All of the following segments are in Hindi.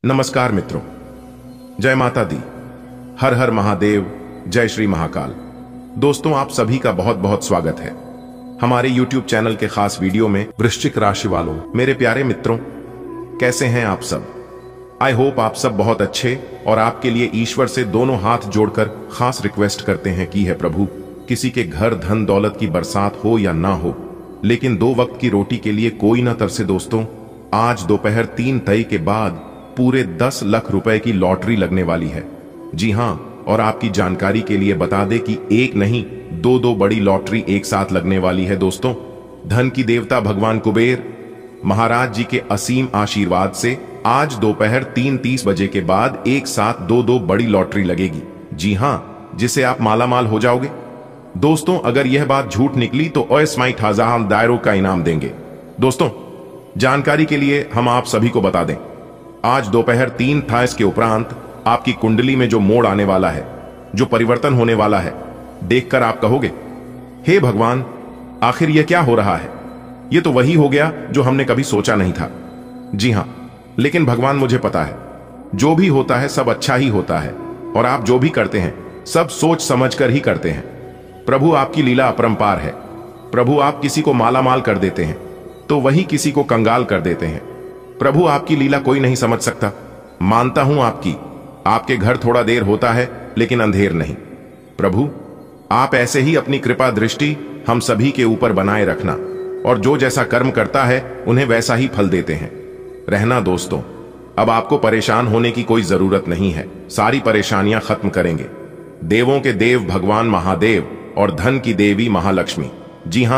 नमस्कार मित्रों, जय माता दी, हर हर महादेव, जय श्री महाकाल। दोस्तों, आप सभी का बहुत बहुत स्वागत है हमारे YouTube चैनल के खास वीडियो में। वृश्चिक राशि वालों, मेरे प्यारे मित्रों, कैसे हैं आप सब? आई होप आप सब बहुत अच्छे। और आपके लिए ईश्वर से दोनों हाथ जोड़कर खास रिक्वेस्ट करते हैं कि है प्रभु, किसी के घर धन दौलत की बरसात हो या ना हो, लेकिन 2 वक्त की रोटी के लिए कोई ना तरसे। दोस्तों, आज दोपहर 3 तय के बाद पूरे 10 लाख रुपए की लॉटरी लगने वाली है। जी हां, और आपकी जानकारी के लिए बता दें कि एक नहीं 2 बड़ी लॉटरी एक साथ लगने वाली है। दोस्तों, धन की देवता भगवान कुबेर महाराज जी के असीम आशीर्वाद से आज दोपहर 3:30 बजे के बाद एक साथ 2 बड़ी लॉटरी लगेगी। जी हां, जिसे आप मालामाल हो जाओगे। दोस्तों, अगर यह बात झूठ निकली तो अस्माइट हजार दायरों का इनाम देंगे। दोस्तों, जानकारी के लिए हम आप सभी को बता दें, आज दोपहर 3 के उपरांत आपकी कुंडली में जो मोड़ आने वाला है, जो परिवर्तन होने वाला है, देखकर आप कहोगे, हे भगवान, आखिर यह क्या हो रहा है? यह तो वही हो गया जो हमने कभी सोचा नहीं था। जी हां, लेकिन भगवान, मुझे पता है जो भी होता है सब अच्छा ही होता है, और आप जो भी करते हैं सब सोच समझकर ही करते हैं। प्रभु, आपकी लीला अपरंपार है। प्रभु, आप किसी को मालामाल कर देते हैं तो वही किसी को कंगाल कर देते हैं। प्रभु, आपकी लीला कोई नहीं समझ सकता। मानता हूं आपके घर थोड़ा देर होता है लेकिन अंधेर नहीं। प्रभु, आप ऐसे ही अपनी कृपा दृष्टि हम सभी के ऊपर बनाए रखना, और जो जैसा कर्म करता है उन्हें वैसा ही फल देते हैं। रहना दोस्तों, अब आपको परेशान होने की कोई जरूरत नहीं है। सारी परेशानियां खत्म करेंगे देवों के देव भगवान महादेव और धन की देवी महालक्ष्मी। जी हां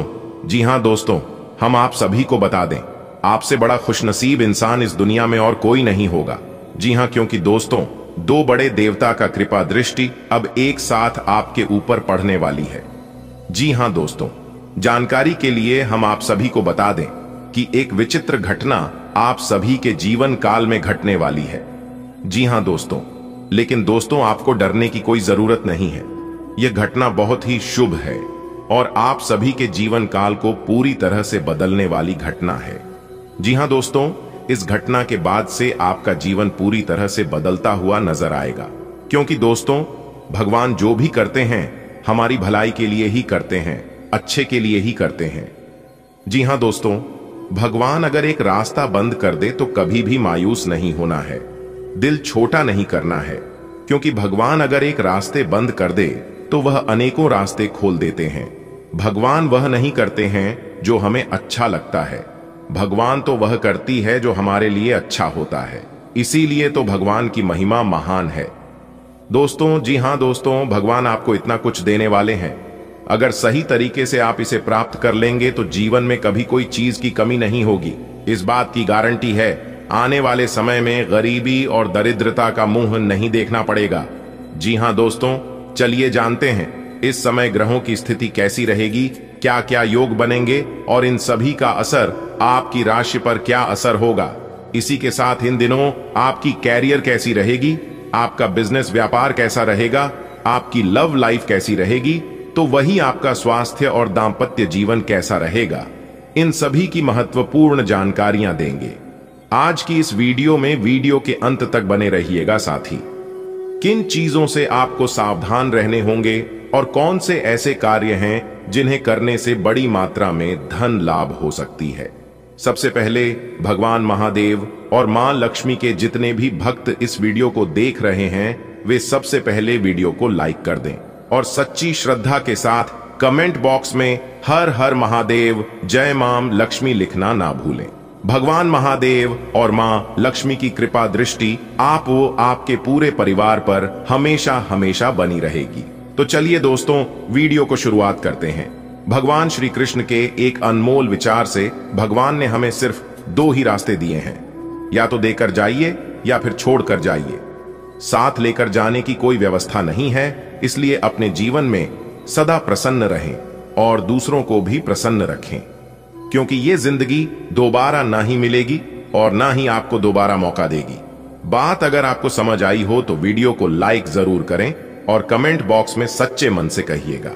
दोस्तों, हम आप सभी को बता दें, आपसे बड़ा खुशनसीब इंसान इस दुनिया में और कोई नहीं होगा। जी हां, क्योंकि दोस्तों, 2 बड़े देवता का कृपा दृष्टि अब एक साथ आपके ऊपर पड़ने वाली है। जी हां दोस्तों, जानकारी के लिए हम आप सभी को बता दें कि एक विचित्र घटना आप सभी के जीवन काल में घटने वाली है। जी हां दोस्तों, लेकिन दोस्तों, आपको डरने की कोई जरूरत नहीं है। यह घटना बहुत ही शुभ है और आप सभी के जीवन काल को पूरी तरह से बदलने वाली घटना है। जी हां दोस्तों, इस घटना के बाद से आपका जीवन पूरी तरह से बदलता हुआ नजर आएगा, क्योंकि दोस्तों, भगवान जो भी करते हैं हमारी भलाई के लिए ही करते हैं, अच्छे के लिए ही करते हैं। जी हां दोस्तों, भगवान अगर एक रास्ता बंद कर दे तो कभी भी मायूस नहीं होना है, दिल छोटा नहीं करना है, क्योंकि भगवान अगर एक रास्ते बंद कर दे तो वह अनेकों रास्ते खोल देते हैं। भगवान वह नहीं करते हैं जो हमें अच्छा लगता है, भगवान तो वह करती है जो हमारे लिए अच्छा होता है। इसीलिए तो भगवान की महिमा महान है। दोस्तों, जी हां दोस्तों, भगवान आपको इतना कुछ देने वाले हैं। अगर सही तरीके से आप इसे प्राप्त कर लेंगे तो जीवन में कभी कोई चीज की कमी नहीं होगी। इस बात की गारंटी है, आने वाले समय में गरीबी और दरिद्रता का मुंह नहीं देखना पड़ेगा। जी हां दोस्तों, चलिए जानते हैं इस समय ग्रहों की स्थिति कैसी रहेगी, क्या क्या योग बनेंगे और इन सभी का असर आपकी राशि पर क्या असर होगा। इसी के साथ इन दिनों आपकी कैरियर कैसी रहेगी, आपका बिजनेस व्यापार कैसा रहेगा, आपकी लव लाइफ कैसी रहेगी, तो वही आपका स्वास्थ्य और दांपत्य जीवन कैसा रहेगा। इन सभी की महत्वपूर्ण जानकारियां देंगे आज की इस वीडियो में। वीडियो के अंत तक बने रहिएगा। साथ ही किन चीजों से आपको सावधान रहने होंगे और कौन से ऐसे कार्य हैं जिन्हें करने से बड़ी मात्रा में धन लाभ हो सकती है। सबसे पहले भगवान महादेव और मां लक्ष्मी के जितने भी भक्त इस वीडियो को देख रहे हैं, वे सबसे पहले वीडियो को लाइक कर दें और सच्ची श्रद्धा के साथ कमेंट बॉक्स में हर हर महादेव, जय मां लक्ष्मी लिखना ना भूलें। भगवान महादेव और मां लक्ष्मी की कृपा दृष्टि आपके पूरे परिवार पर हमेशा हमेशा बनी रहेगी। तो चलिए दोस्तों, वीडियो को शुरुआत करते हैं। भगवान श्री कृष्ण के एक अनमोल विचार से भगवान ने हमें सिर्फ 2 ही रास्ते दिए हैं, या तो देकर जाइए या फिर छोड़कर जाइए। साथ लेकर जाने की कोई व्यवस्था नहीं है, इसलिए अपने जीवन में सदा प्रसन्न रहें और दूसरों को भी प्रसन्न रखें, क्योंकि ये जिंदगी दोबारा ना ही मिलेगी और ना ही आपको दोबारा मौका देगी। बात अगर आपको समझ आई हो तो वीडियो को लाइक जरूर करें और कमेंट बॉक्स में सच्चे मन से कहिएगा,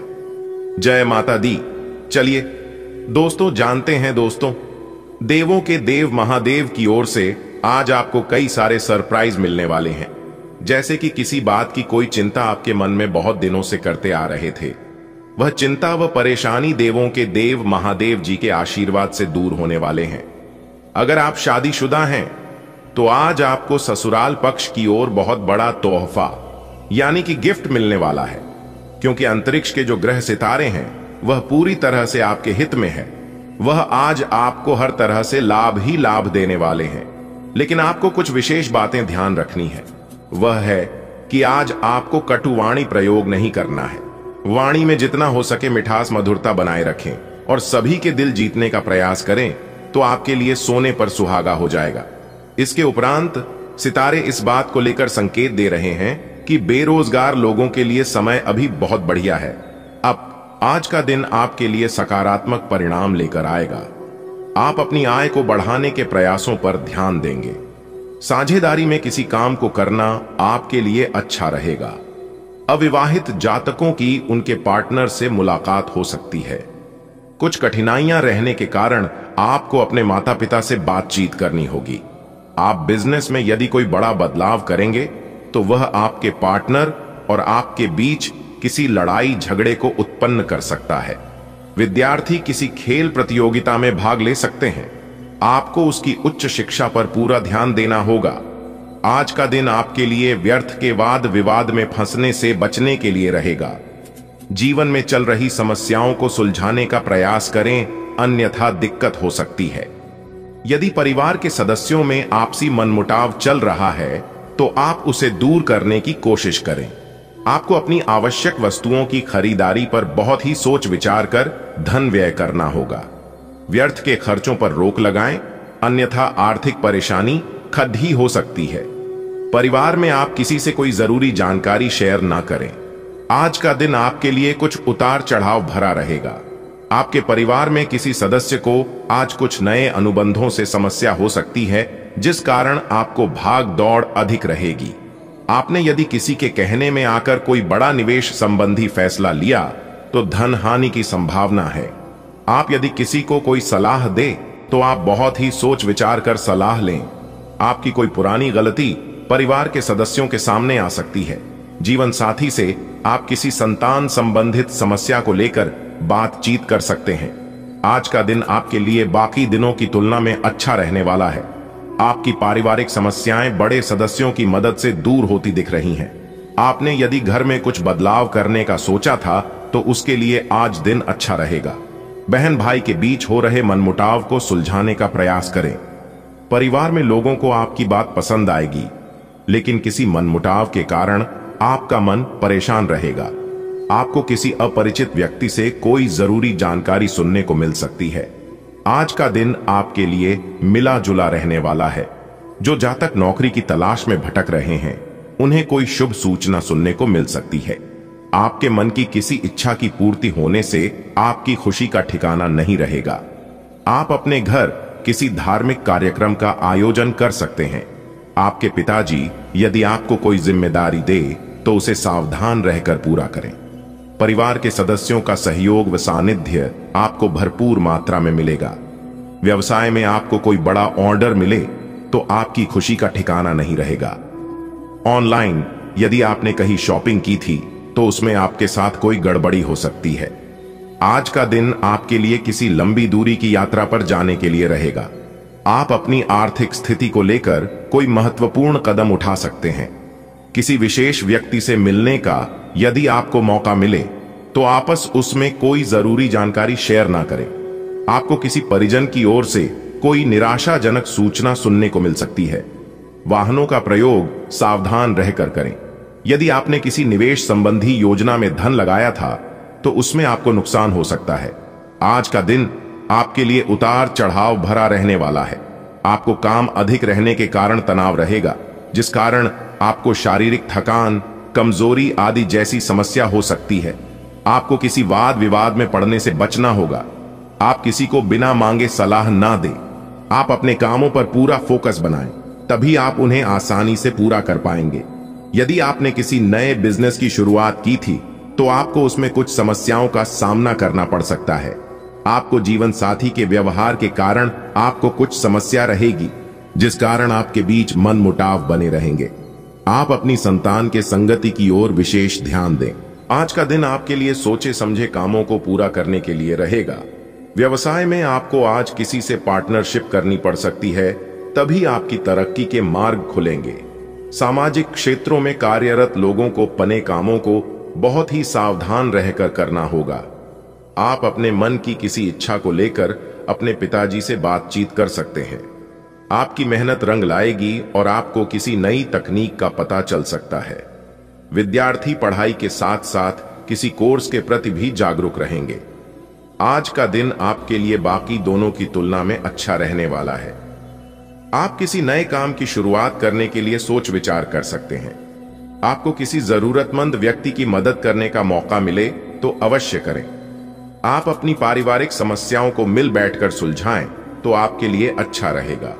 जय माता दी। चलिए दोस्तों, जानते हैं दोस्तों, देवों के देव महादेव की ओर से आज आपको कई सारे सरप्राइज मिलने वाले हैं। जैसे कि किसी बात की कोई चिंता आपके मन में बहुत दिनों से करते आ रहे थे, वह चिंता व परेशानी देवों के देव महादेव जी के आशीर्वाद से दूर होने वाले हैं। अगर आप शादीशुदा हैं तो आज आपको ससुराल पक्ष की ओर बहुत बड़ा तोहफा यानी कि गिफ्ट मिलने वाला है, क्योंकि अंतरिक्ष के जो ग्रह सितारे हैं वह पूरी तरह से आपके हित में है। वह आज आपको हर तरह से लाभ ही लाभ देने वाले हैं। लेकिन आपको कुछ विशेष बातें ध्यान रखनी है। वह है कि आज आपको कटुवाणी प्रयोग नहीं करना है। वाणी में जितना हो सके मिठास मधुरता बनाए रखें और सभी के दिल जीतने का प्रयास करें तो आपके लिए सोने पर सुहागा हो जाएगा। इसके उपरांत सितारे इस बात को लेकर संकेत दे रहे हैं कि बेरोजगार लोगों के लिए समय अभी बहुत बढ़िया है। अब आज का दिन आपके लिए सकारात्मक परिणाम लेकर आएगा। आप अपनी आय को बढ़ाने के प्रयासों पर ध्यान देंगे। साझेदारी में किसी काम को करना आपके लिए अच्छा रहेगा। अविवाहित जातकों की उनके पार्टनर से मुलाकात हो सकती है। कुछ कठिनाइयां रहने के कारण आपको अपने माता पिता से बातचीत करनी होगी। आप बिजनेस में यदि कोई बड़ा बदलाव करेंगे तो वह आपके पार्टनर और आपके बीच किसी लड़ाई झगड़े को उत्पन्न कर सकता है। विद्यार्थी किसी खेल प्रतियोगिता में भाग ले सकते हैं। आपको उसकी उच्च शिक्षा पर पूरा ध्यान देना होगा। आज का दिन आपके लिए व्यर्थ के वाद विवाद में फंसने से बचने के लिए रहेगा। जीवन में चल रही समस्याओं को सुलझाने का प्रयास करें, अन्यथा दिक्कत हो सकती है। यदि परिवार के सदस्यों में आपसी मनमुटाव चल रहा है तो आप उसे दूर करने की कोशिश करें। आपको अपनी आवश्यक वस्तुओं की खरीदारी पर बहुत ही सोच विचार कर धन व्यय करना होगा। व्यर्थ के खर्चों पर रोक लगाएं, अन्यथा आर्थिक परेशानी खड़ी हो सकती है। परिवार में आप किसी से कोई जरूरी जानकारी शेयर ना करें। आज का दिन आपके लिए कुछ उतार चढ़ाव भरा रहेगा। आपके परिवार में किसी सदस्य को आज कुछ नए अनुबंधों से समस्या हो सकती है, जिस कारण आपको भाग दौड़ अधिक रहेगी। आपने यदि किसी के कहने में आकर कोई बड़ा निवेश संबंधी फैसला लिया तो धन हानि की संभावना है। आप यदि किसी को कोई सलाह दे तो आप बहुत ही सोच विचार कर सलाह लें। आपकी कोई पुरानी गलती परिवार के सदस्यों के सामने आ सकती है। जीवन साथी से आप किसी संतान संबंधित समस्या को लेकर बातचीत कर सकते हैं। आज का दिन आपके लिए बाकी दिनों की तुलना में अच्छा रहने वाला है। आपकी पारिवारिक समस्याएं बड़े सदस्यों की मदद से दूर होती दिख रही हैं। आपने यदि घर में कुछ बदलाव करने का सोचा था तो उसके लिए आज दिन अच्छा रहेगा। बहन भाई के बीच हो रहे मनमुटाव को सुलझाने का प्रयास करें। परिवार में लोगों को आपकी बात पसंद आएगी, लेकिन किसी मनमुटाव के कारण आपका मन परेशान रहेगा। आपको किसी अपरिचित व्यक्ति से कोई जरूरी जानकारी सुनने को मिल सकती है। आज का दिन आपके लिए मिला जुला रहने वाला है। जो जातक नौकरी की तलाश में भटक रहे हैं उन्हें कोई शुभ सूचना सुनने को मिल सकती है। आपके मन की किसी इच्छा की पूर्ति होने से आपकी खुशी का ठिकाना नहीं रहेगा। आप अपने घर किसी धार्मिक कार्यक्रम का आयोजन कर सकते हैं। आपके पिताजी यदि आपको कोई जिम्मेदारी दे तो उसे सावधान रहकर पूरा करें। परिवार के सदस्यों का सहयोग व सानिध्य आपको भरपूर मात्रा में मिलेगा। व्यवसाय में आपको कोई बड़ा ऑर्डर मिले तो आपकी खुशी का ठिकाना नहीं रहेगा। ऑनलाइन यदि आपने कहीं शॉपिंग की थी तो उसमें आपके साथ कोई गड़बड़ी हो सकती है। आज का दिन आपके लिए किसी लंबी दूरी की यात्रा पर जाने के लिए रहेगा। आप अपनी आर्थिक स्थिति को लेकर कोई महत्वपूर्ण कदम उठा सकते हैं। किसी विशेष व्यक्ति से मिलने का यदि आपको मौका मिले तो आपस उसमें कोई जरूरी जानकारी शेयर ना करें। आपको किसी परिजन की ओर से कोई निराशाजनक सूचना सुनने को मिल सकती है। वाहनों का प्रयोग सावधान रहकर करें। यदि आपने किसी निवेश संबंधी योजना में धन लगाया था तो उसमें आपको नुकसान हो सकता है। आज का दिन आपके लिए उतार चढ़ाव भरा रहने वाला है। आपको काम अधिक रहने के कारण तनाव रहेगा, जिस कारण आपको शारीरिक थकान, कमजोरी आदि जैसी समस्या हो सकती है। आपको किसी वाद विवाद में पड़ने से बचना होगा। आप किसी को बिना मांगे सलाह ना दें। आप अपने कामों पर पूरा फोकस बनाएं, तभी आप उन्हें आसानी से पूरा कर पाएंगे। यदि आपने किसी नए बिजनेस की शुरुआत की थी तो आपको उसमें कुछ समस्याओं का सामना करना पड़ सकता है।। आपको जीवन साथी के व्यवहार के कारण आपको कुछ समस्या रहेगी। जिस कारण आपके बीच मनमुटाव बने रहेंगे। आप अपनी संतान के संगति की ओर विशेष ध्यान दें। आज का दिन आपके लिए सोचे समझे कामों को पूरा करने के लिए रहेगा। व्यवसाय में आपको आज किसी से पार्टनरशिप करनी पड़ सकती है, तभी आपकी तरक्की के मार्ग खुलेंगे। सामाजिक क्षेत्रों में कार्यरत लोगों को पने कामों को बहुत ही सावधान रहकर करना होगा। आप अपने मन की किसी इच्छा को लेकर अपने पिताजी से बातचीत कर सकते हैं। आपकी मेहनत रंग लाएगी और आपको किसी नई तकनीक का पता चल सकता है। विद्यार्थी पढ़ाई के साथ साथ किसी कोर्स के प्रति भी जागरूक रहेंगे। आज का दिन आपके लिए बाकी दोनों की तुलना में अच्छा रहने वाला है। आप किसी नए काम की शुरुआत करने के लिए सोच विचार कर सकते हैं। आपको किसी जरूरतमंद व्यक्ति की मदद करने का मौका मिले तो अवश्य करें। आप अपनी पारिवारिक समस्याओं को मिल बैठकर सुलझाएं तो आपके लिए अच्छा रहेगा।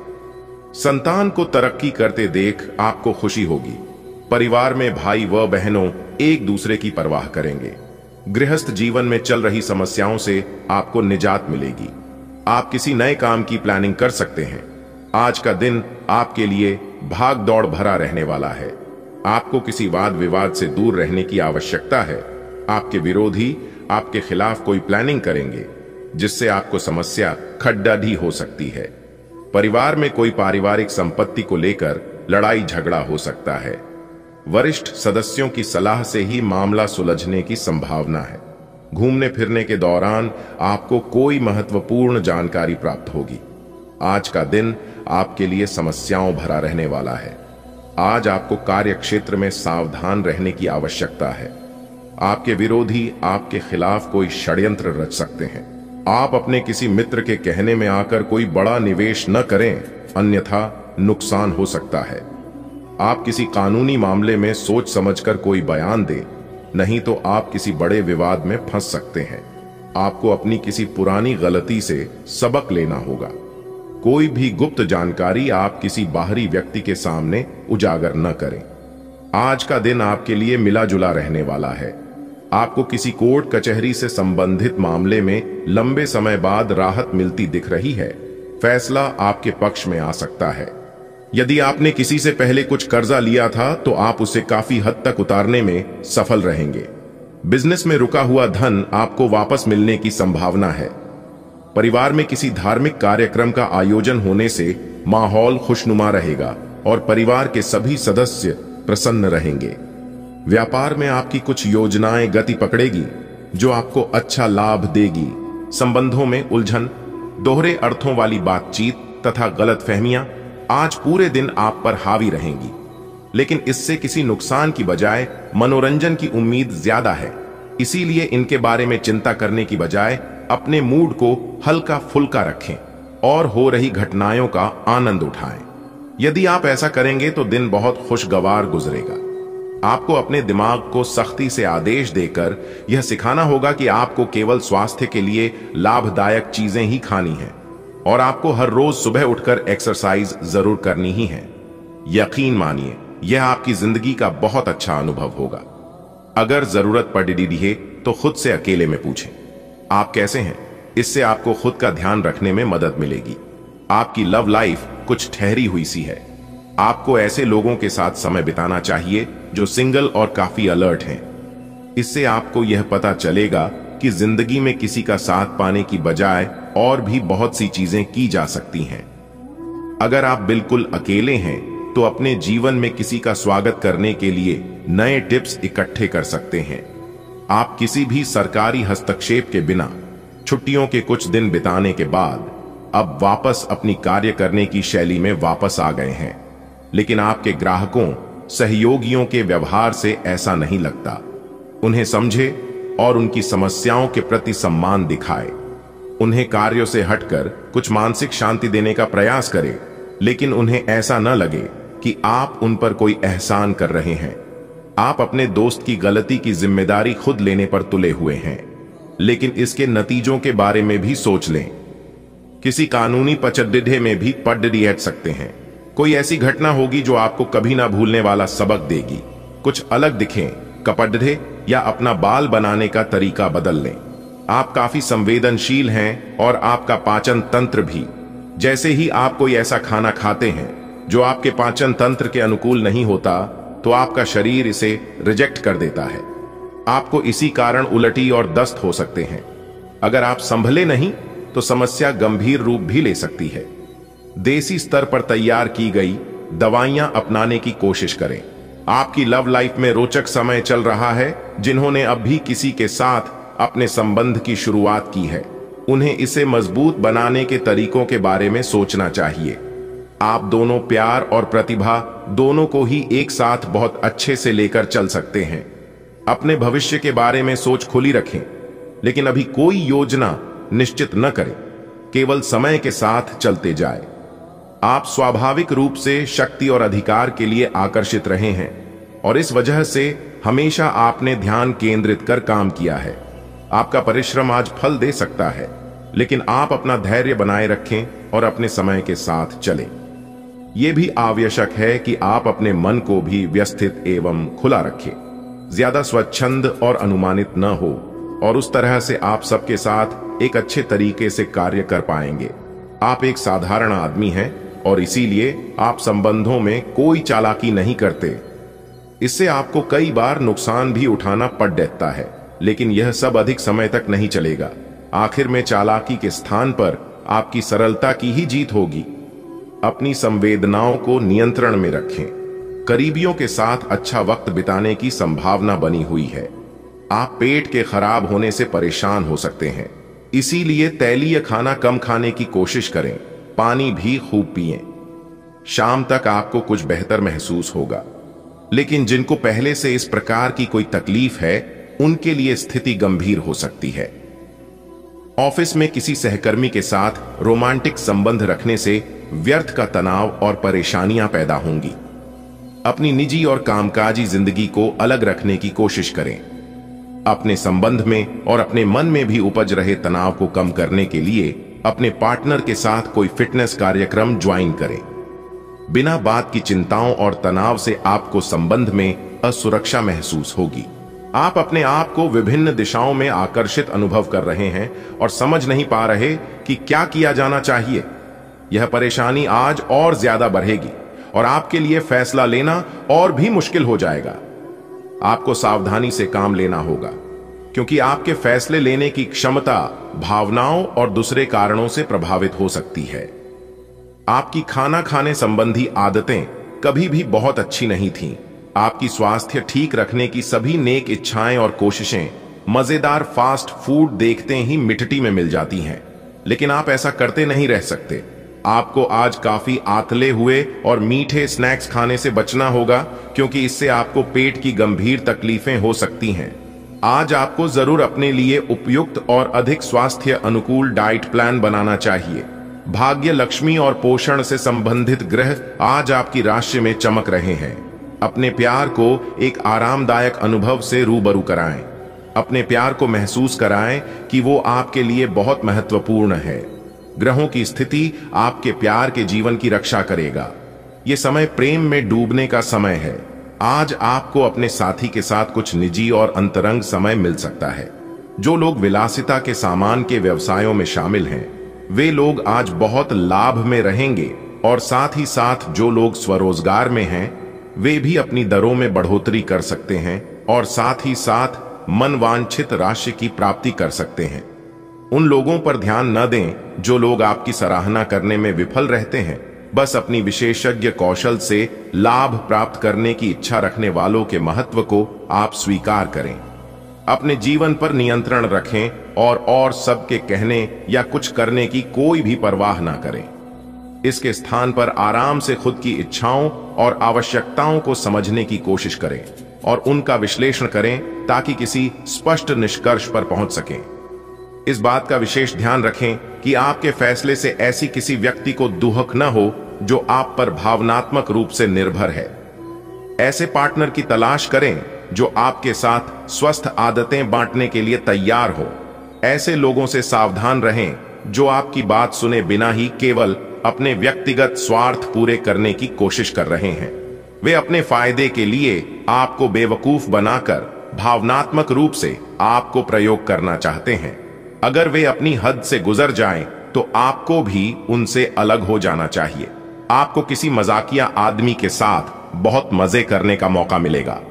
संतान को तरक्की करते देख आपको खुशी होगी। परिवार में भाई व बहनों एक दूसरे की परवाह करेंगे। गृहस्थ जीवन में चल रही समस्याओं से आपको निजात मिलेगी। आप किसी नए काम की प्लानिंग कर सकते हैं। आज का दिन आपके लिए भाग दौड़ भरा रहने वाला है। आपको किसी वाद विवाद से दूर रहने की आवश्यकता है। आपके विरोधी आपके खिलाफ कोई प्लानिंग करेंगे, जिससे आपको समस्या खड्डाढी हो सकती है। परिवार में कोई पारिवारिक संपत्ति को लेकर लड़ाई झगड़ा हो सकता है। वरिष्ठ सदस्यों की सलाह से ही मामला सुलझने की संभावना है। घूमने फिरने के दौरान आपको कोई महत्वपूर्ण जानकारी प्राप्त होगी। आज का दिन आपके लिए समस्याओं भरा रहने वाला है। आज आपको कार्य क्षेत्र में सावधान रहने की आवश्यकता है। आपके विरोधी आपके खिलाफ कोई षड्यंत्र रच सकते हैं। आप अपने किसी मित्र के कहने में आकर कोई बड़ा निवेश न करें, अन्यथा नुकसान हो सकता है। आप किसी कानूनी मामले में सोच समझकर कोई बयान दें, नहीं तो आप किसी बड़े विवाद में फंस सकते हैं। आपको अपनी किसी पुरानी गलती से सबक लेना होगा। कोई भी गुप्त जानकारी आप किसी बाहरी व्यक्ति के सामने उजागर न करें। आज का दिन आपके लिए मिला जुला रहने वाला है। आपको किसी कोर्ट कचहरी से संबंधित मामले में लंबे समय बाद राहत मिलती दिख रही है। फैसला आपके पक्ष में आ सकता है। यदि आपने किसी से पहले कुछ कर्जा लिया था तो आप उसे काफी हद तक उतारने में सफल रहेंगे। बिजनेस में रुका हुआ धन आपको वापस मिलने की संभावना है। परिवार में किसी धार्मिक कार्यक्रम का आयोजन होने से माहौल खुशनुमा रहेगा और परिवार के सभी सदस्य प्रसन्न रहेंगे। व्यापार में आपकी कुछ योजनाएं गति पकड़ेगी, जो आपको अच्छा लाभ देगी। संबंधों में उलझन, दोहरे अर्थों वाली बातचीत तथा गलतफहमियां आज पूरे दिन आप पर हावी रहेंगी, लेकिन इससे किसी नुकसान की बजाय मनोरंजन की उम्मीद ज्यादा है। इसीलिए इनके बारे में चिंता करने की बजाय अपने मूड को हल्का फुल्का रखें और हो रही घटनाओं का आनंद उठाएं। यदि आप ऐसा करेंगे तो दिन बहुत खुशगवार गुजरेगा। आपको अपने दिमाग को सख्ती से आदेश देकर यह सिखाना होगा कि आपको केवल स्वास्थ्य के लिए लाभदायक चीजें ही खानी हैं और आपको हर रोज सुबह उठकर एक्सरसाइज जरूर करनी ही है। यकीन मानिए, यह आपकी जिंदगी का बहुत अच्छा अनुभव होगा। अगर जरूरत पड़ रही तो खुद से अकेले में पूछें, आप कैसे हैं। इससे आपको खुद का ध्यान रखने में मदद मिलेगी। आपकी लव लाइफ कुछ ठहरी हुई सी है। आपको ऐसे लोगों के साथ समय बिताना चाहिए जो सिंगल और काफी अलर्ट हैं। इससे आपको यह पता चलेगा कि जिंदगी में किसी का साथ पाने की बजाय और भी बहुत सी चीजें की जा सकती हैं। अगर आप बिल्कुल अकेले हैं तो अपने जीवन में किसी का स्वागत करने के लिए नए टिप्स इकट्ठे कर सकते हैं। आप किसी भी सरकारी हस्तक्षेप के बिना छुट्टियों के कुछ दिन बिताने के बाद अब वापस अपनी कार्य करने की शैली में वापस आ गए हैं, लेकिन आपके ग्राहकों, सहयोगियों के व्यवहार से ऐसा नहीं लगता। उन्हें समझे और उनकी समस्याओं के प्रति सम्मान दिखाए। उन्हें कार्यों से हटकर कुछ मानसिक शांति देने का प्रयास करें, लेकिन उन्हें ऐसा न लगे कि आप उन पर कोई एहसान कर रहे हैं। आप अपने दोस्त की गलती की जिम्मेदारी खुद लेने पर तुले हुए हैं, लेकिन इसके नतीजों के बारे में भी सोच लें। किसी कानूनी पचड्ढे में भी पड्डी हट सकते हैं। कोई ऐसी घटना होगी जो आपको कभी ना भूलने वाला सबक देगी। कुछ अलग दिखें, कपड्ढे या अपना बाल बनाने का तरीका बदल लें। आप काफी संवेदनशील हैं और आपका पाचन तंत्र भी, जैसे ही आप कोई ऐसा खाना खाते हैं जो आपके पाचन तंत्र के अनुकूल नहीं होता, तो आपका शरीर इसे रिजेक्ट कर देता है। आपको इसी कारण उल्टी और दस्त हो सकते हैं। अगर आप संभले नहीं तो समस्या गंभीर रूप भी ले सकती है। देसी स्तर पर तैयार की गई दवाइयां अपनाने की कोशिश करें। आपकी लव लाइफ में रोचक समय चल रहा है। जिन्होंने अब भी किसी के साथ अपने संबंध की शुरुआत की है, उन्हें इसे मजबूत बनाने के तरीकों के बारे में सोचना चाहिए। आप दोनों प्यार और प्रतिभा दोनों को ही एक साथ बहुत अच्छे से लेकर चल सकते हैं। अपने भविष्य के बारे में सोच खुली रखें, लेकिन अभी कोई योजना निश्चित न करें। केवल समय के साथ चलते जाए। आप स्वाभाविक रूप से शक्ति और अधिकार के लिए आकर्षित रहे हैं और इस वजह से हमेशा आपने ध्यान केंद्रित कर काम किया है। आपका परिश्रम आज फल दे सकता है, लेकिन आप अपना धैर्य बनाए रखें और अपने समय के साथ चलें। यह भी आवश्यक है कि आप अपने मन को भी व्यवस्थित एवं खुला रखें। ज्यादा स्वच्छंद और अनुमानित न हो, और उस तरह से आप सबके साथ एक अच्छे तरीके से कार्य कर पाएंगे। आप एक साधारण आदमी हैं और इसीलिए आप संबंधों में कोई चालाकी नहीं करते। इससे आपको कई बार नुकसान भी उठाना पड़ जाता है, लेकिन यह सब अधिक समय तक नहीं चलेगा। आखिर में चालाकी के स्थान पर आपकी सरलता की ही जीत होगी। अपनी संवेदनाओं को नियंत्रण में रखें। करीबियों के साथ अच्छा वक्त बिताने की संभावना बनी हुई है। आप पेट के खराब होने से परेशान हो सकते हैं, इसीलिए तैलीय खाना कम खाने की कोशिश करें। पानी भी खूब पिएं। शाम तक आपको कुछ बेहतर महसूस होगा, लेकिन जिनको पहले से इस प्रकार की कोई तकलीफ है, उनके लिए स्थिति गंभीर हो सकती है। ऑफिस में किसी सहकर्मी के साथ रोमांटिक संबंध रखने से व्यर्थ का तनाव और परेशानियां पैदा होंगी। अपनी निजी और कामकाजी जिंदगी को अलग रखने की कोशिश करें। अपने संबंध में और अपने मन में भी उपज रहे तनाव को कम करने के लिए अपने पार्टनर के साथ कोई फिटनेस कार्यक्रम ज्वाइन करें। बिना बात की चिंताओं और तनाव से आपको संबंध में असुरक्षा महसूस होगी। आप अपने आप को विभिन्न दिशाओं में आकर्षित अनुभव कर रहे हैं और समझ नहीं पा रहे कि क्या किया जाना चाहिए। यह परेशानी आज और ज्यादा बढ़ेगी और आपके लिए फैसला लेना और भी मुश्किल हो जाएगा। आपको सावधानी से काम लेना होगा, क्योंकि आपके फैसले लेने की क्षमता भावनाओं और दूसरे कारणों से प्रभावित हो सकती है। आपकी खाना खाने संबंधी आदतें कभी भी बहुत अच्छी नहीं थीं। आपकी स्वास्थ्य ठीक रखने की सभी नेक इच्छाएं और कोशिशें मजेदार फास्ट फूड देखते ही मिट्टी में मिल जाती हैं, लेकिन आप ऐसा करते नहीं रह सकते। आपको आज काफी आतले हुए और मीठे स्नैक्स खाने से बचना होगा, क्योंकि इससे आपको पेट की गंभीर तकलीफें हो सकती हैं। आज आपको जरूर अपने लिए उपयुक्त और अधिक स्वास्थ्य अनुकूल डाइट प्लान बनाना चाहिए। भाग्य, लक्ष्मी और पोषण से संबंधित ग्रह आज आपकी राशि में चमक रहे हैं। अपने प्यार को एक आरामदायक अनुभव से रूबरू कराएं। अपने प्यार को महसूस कराएं कि वो आपके लिए बहुत महत्वपूर्ण है। ग्रहों की स्थिति आपके प्यार के जीवन की रक्षा करेगा। यह समय प्रेम में डूबने का समय है। आज आपको अपने साथी के साथ कुछ निजी और अंतरंग समय मिल सकता है। जो लोग विलासिता के सामान के व्यवसायों में शामिल हैं, वे लोग आज बहुत लाभ में रहेंगे, और साथ ही साथ जो लोग स्वरोजगार में हैं, वे भी अपनी दरों में बढ़ोतरी कर सकते हैं और साथ ही साथ मनवांछित राशि की प्राप्ति कर सकते हैं। उन लोगों पर ध्यान न दें जो लोग आपकी सराहना करने में विफल रहते हैं। बस अपनी विशेषज्ञ कौशल से लाभ प्राप्त करने की इच्छा रखने वालों के महत्व को आप स्वीकार करें। अपने जीवन पर नियंत्रण रखें और सबके कहने या कुछ करने की कोई भी परवाह ना करें। इसके स्थान पर आराम से खुद की इच्छाओं और आवश्यकताओं को समझने की कोशिश करें और उनका विश्लेषण करें, ताकि किसी स्पष्ट निष्कर्ष पर पहुंच सकें। इस बात का विशेष ध्यान रखें कि आपके फैसले से ऐसी किसी व्यक्ति को दुहक न हो जो आप पर भावनात्मक रूप से निर्भर है। ऐसे पार्टनर की तलाश करें जो आपके साथ स्वस्थ आदतें बांटने के लिए तैयार हो। ऐसे लोगों से सावधान रहें जो आपकी बात सुने बिना ही केवल अपने व्यक्तिगत स्वार्थ पूरे करने की कोशिश कर रहे हैं। वे अपने फायदे के लिए आपको बेवकूफ बनाकर भावनात्मक रूप से आपको प्रयोग करना चाहते हैं। अगर वे अपनी हद से गुजर जाएं, तो आपको भी उनसे अलग हो जाना चाहिए। आपको किसी मजाकिया आदमी के साथ बहुत मजे करने का मौका मिलेगा।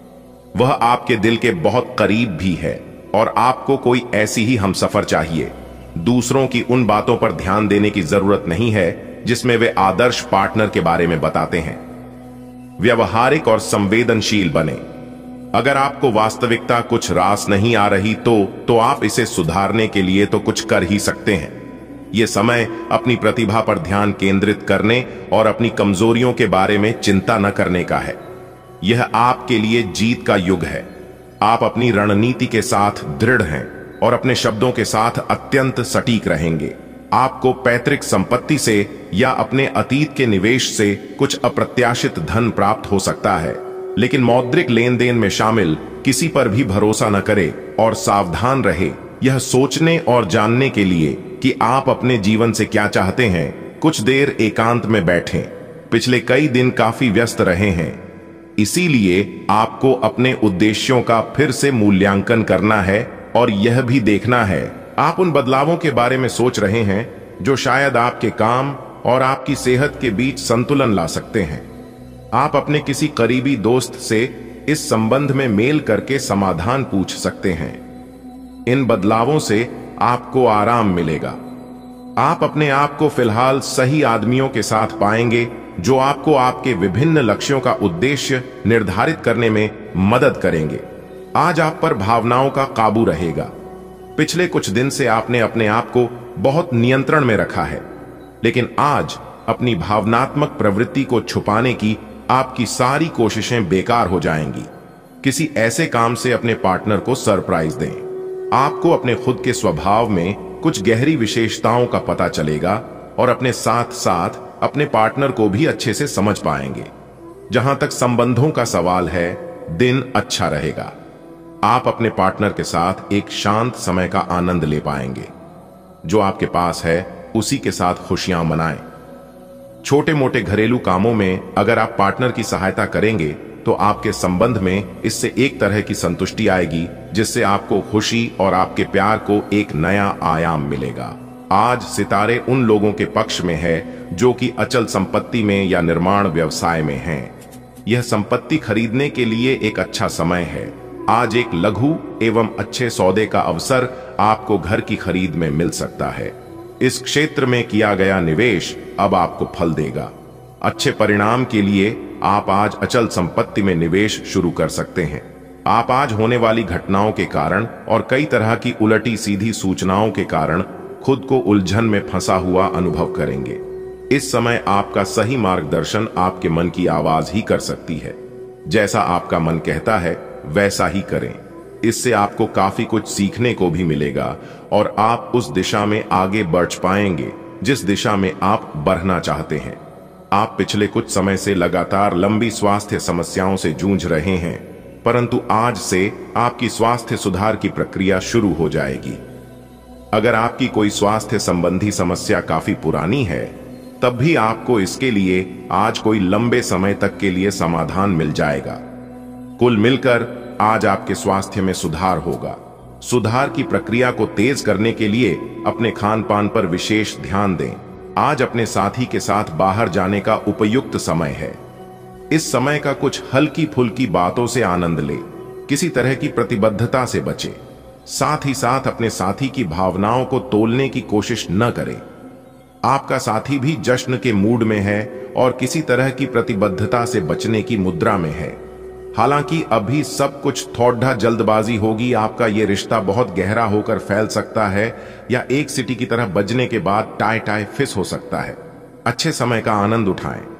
वह आपके दिल के बहुत करीब भी है और आपको कोई ऐसी ही हमसफर चाहिए। दूसरों की उन बातों पर ध्यान देने की जरूरत नहीं है जिसमें वे आदर्श पार्टनर के बारे में बताते हैं। व्यवहारिक और संवेदनशील बने। अगर आपको वास्तविकता कुछ रास नहीं आ रही तो आप इसे सुधारने के लिए तो कुछ कर ही सकते हैं। यह समय अपनी प्रतिभा पर ध्यान केंद्रित करने और अपनी कमजोरियों के बारे में चिंता न करने का है। यह आपके लिए जीत का युग है। आप अपनी रणनीति के साथ दृढ़ हैं और अपने शब्दों के साथ अत्यंत सटीक रहेंगे। आपको पैतृक संपत्ति से या अपने अतीत के निवेश से कुछ अप्रत्याशित धन प्राप्त हो सकता है, लेकिन मौद्रिक लेन देन में शामिल किसी पर भी भरोसा न करे और सावधान रहे, यह सोचने और जानने के लिए कि आप अपने जीवन से क्या चाहते हैं। कुछ देर एकांत में बैठें। पिछले कई दिन काफी व्यस्त रहे हैं, इसीलिए आपको अपने उद्देश्यों का फिर से मूल्यांकन करना है और यह भी देखना है आप उन बदलावों के बारे में सोच रहे हैं जो शायद आपके काम और आपकी सेहत के बीच संतुलन ला सकते हैं। आप अपने किसी करीबी दोस्त से इस संबंध में मेल करके समाधान पूछ सकते हैं। इन बदलावों से आपको आराम मिलेगा। आप अपने आप को फिलहाल सही आदमियों के साथ पाएंगे जो आपको आपके विभिन्न लक्ष्यों का उद्देश्य निर्धारित करने में मदद करेंगे। आज आप पर भावनाओं का काबू रहेगा। पिछले कुछ दिन से आपने अपने आप को बहुत नियंत्रण में रखा है, लेकिन आज अपनी भावनात्मक प्रवृत्ति को छुपाने की आपकी सारी कोशिशें बेकार हो जाएंगी। किसी ऐसे काम से अपने पार्टनर को सरप्राइज दें। आपको अपने खुद के स्वभाव में कुछ गहरी विशेषताओं का पता चलेगा और अपने साथ साथ अपने पार्टनर को भी अच्छे से समझ पाएंगे। जहां तक संबंधों का सवाल है, दिन अच्छा रहेगा। आप अपने पार्टनर के साथ एक शांत समय का आनंद ले पाएंगे। जो आपके पास है उसी के साथ खुशियां मनाएं। छोटे मोटे घरेलू कामों में अगर आप पार्टनर की सहायता करेंगे तो आपके संबंध में इससे एक तरह की संतुष्टि आएगी जिससे आपको खुशी और आपके प्यार को एक नया आयाम मिलेगा। आज सितारे उन लोगों के पक्ष में है जो कि अचल संपत्ति में या निर्माण व्यवसाय में हैं। यह संपत्ति खरीदने के लिए एक अच्छा समय है। आज एक लघु एवं अच्छे सौदे का अवसर आपको घर की खरीद में मिल सकता है। इस क्षेत्र में किया गया निवेश अब आपको फल देगा। अच्छे परिणाम के लिए आप आज अचल संपत्ति में निवेश शुरू कर सकते हैं। आप आज होने वाली घटनाओं के कारण और कई तरह की उलटी सीधी सूचनाओं के कारण खुद को उलझन में फंसा हुआ अनुभव करेंगे। इस समय आपका सही मार्गदर्शन आपके मन की आवाज ही कर सकती है। जैसा आपका मन कहता है वैसा ही करें। इससे आपको काफी कुछ सीखने को भी मिलेगा और आप उस दिशा में आगे बढ़ पाएंगे जिस दिशा में आप बढ़ना चाहते हैं। आप पिछले कुछ समय से लगातार लंबी स्वास्थ्य समस्याओं से जूझ रहे हैं, परंतु आज से आपकी स्वास्थ्य सुधार की प्रक्रिया शुरू हो जाएगी। अगर आपकी कोई स्वास्थ्य संबंधी समस्या काफी पुरानी है, तब भी आपको इसके लिए आज कोई लंबे समय तक के लिए समाधान मिल जाएगा। कुल मिलकर आज आपके स्वास्थ्य में सुधार होगा। सुधार की प्रक्रिया को तेज करने के लिए अपने खान पान पर विशेष ध्यान दें। आज अपने साथी के साथ बाहर जाने का उपयुक्त समय है। इस समय का कुछ हल्की फुल्की बातों से आनंद ले। किसी तरह की प्रतिबद्धता से बचे। साथ ही साथ अपने साथी की भावनाओं को तोलने की कोशिश न करें। आपका साथी भी जश्न के मूड में है और किसी तरह की प्रतिबद्धता से बचने की मुद्रा में है। हालांकि अभी सब कुछ थोड़ा जल्दबाजी होगी। आपका यह रिश्ता बहुत गहरा होकर फैल सकता है या एक सीटी की तरह बजने के बाद टाई टाई फिस हो सकता है। अच्छे समय का आनंद उठाएं।